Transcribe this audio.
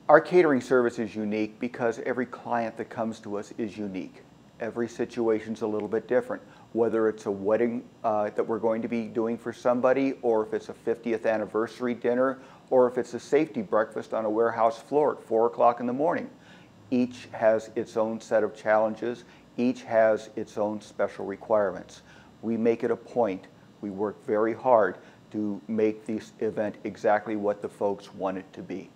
Our catering service is unique because every client that comes to us is unique. Every situation's a little bit different, whether it's a wedding that we're going to be doing for somebody, or if it's a 50th anniversary dinner, or if it's a safety breakfast on a warehouse floor at 4 o'clock in the morning. Each has its own set of challenges. Each has its own special requirements. We make it a point. We work very hard to make this event exactly what the folks want it to be.